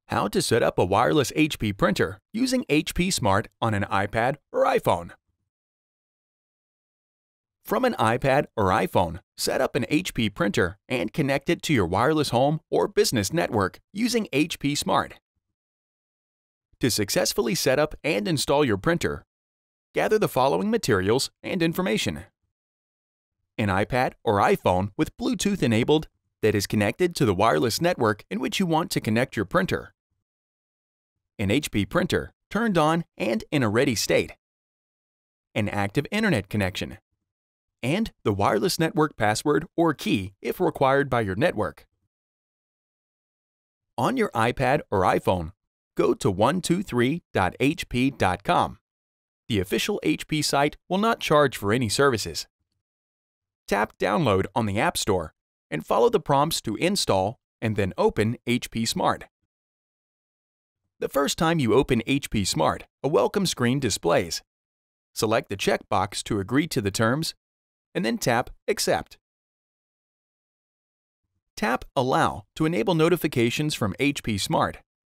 How to set up a wireless HP printer using HP Smart on an iPad or iPhone. From an iPad or iPhone, set up an HP printer and connect it to your wireless home or business network using HP Smart. To successfully set up and install your printer, gather the following materials and information: an iPad or iPhone with Bluetooth enabled that is connected to the wireless network in which you want to connect your printer, an HP printer turned on and in a ready state, an active internet connection, and the wireless network password or key if required by your network. On your iPad or iPhone, go to 123.hp.com. The official HP site will not charge for any services. Tap Download on the App Store and follow the prompts to install and then open HP Smart. The first time you open HP Smart, a welcome screen displays. Select the checkbox to agree to the terms and then tap Accept. Tap Allow to enable notifications from HP Smart.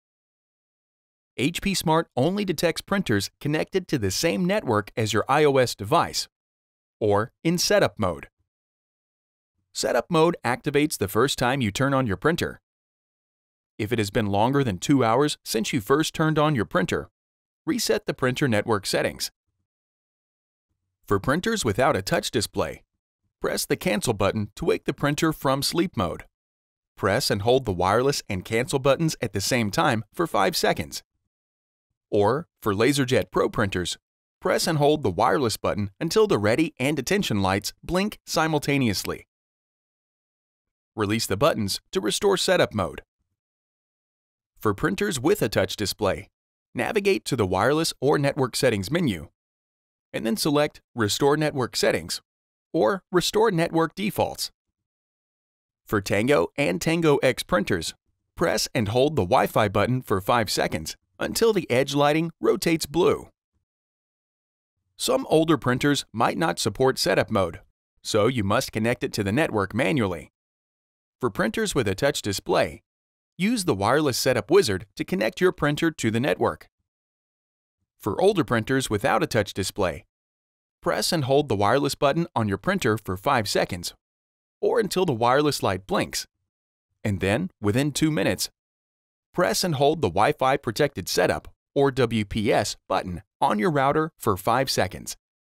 HP Smart only detects printers connected to the same network as your iOS device, or in Setup mode. Setup mode activates the first time you turn on your printer. If it has been longer than 2 hours since you first turned on your printer, reset the printer network settings. For printers without a touch display, press the Cancel button to wake the printer from sleep mode. Press and hold the wireless and cancel buttons at the same time for 5 seconds. Or, for LaserJet Pro printers, press and hold the wireless button until the ready and attention lights blink simultaneously. Release the buttons to restore setup mode. For printers with a touch display, navigate to the Wireless or Network Settings menu, and then select Restore Network Settings or Restore Network Defaults. For Tango and Tango X printers, press and hold the Wi-Fi button for 5 seconds until the edge lighting rotates blue. Some older printers might not support setup mode, so you must connect it to the network manually. For printers with a touch display, use the Wireless Setup Wizard to connect your printer to the network. For older printers without a touch display, press and hold the wireless button on your printer for 5 seconds, or until the wireless light blinks, and then, within 2 minutes, press and hold the Wi-Fi Protected Setup, or WPS, button on your router for 5 seconds.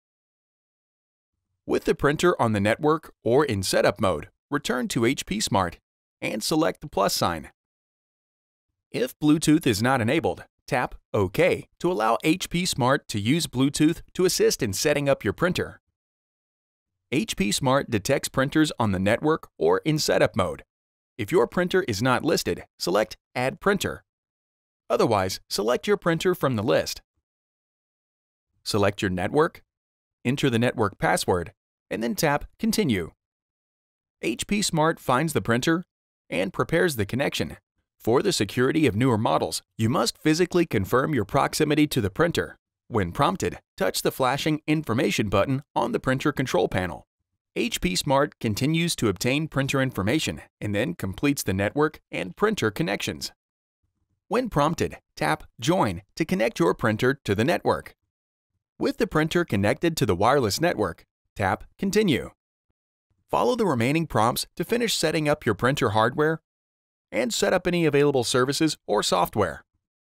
With the printer on the network or in setup mode, return to HP Smart and select the plus sign. If Bluetooth is not enabled, tap OK to allow HP Smart to use Bluetooth to assist in setting up your printer. HP Smart detects printers on the network or in setup mode. If your printer is not listed, select Add Printer. Otherwise, select your printer from the list. Select your network, enter the network password, and then tap Continue. HP Smart finds the printer and prepares the connection. For the security of newer models, you must physically confirm your proximity to the printer. When prompted, touch the flashing Information button on the printer control panel. HP Smart continues to obtain printer information and then completes the network and printer connections. When prompted, tap Join to connect your printer to the network. With the printer connected to the wireless network, tap Continue. Follow the remaining prompts to finish setting up your printer hardware and set up any available services or software.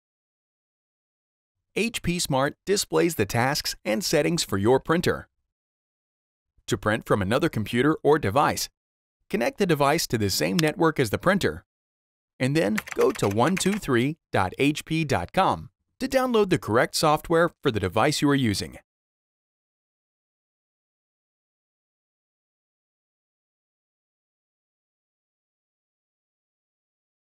HP Smart displays the tasks and settings for your printer. To print from another computer or device, connect the device to the same network as the printer, and then go to 123.hp.com to download the correct software for the device you are using.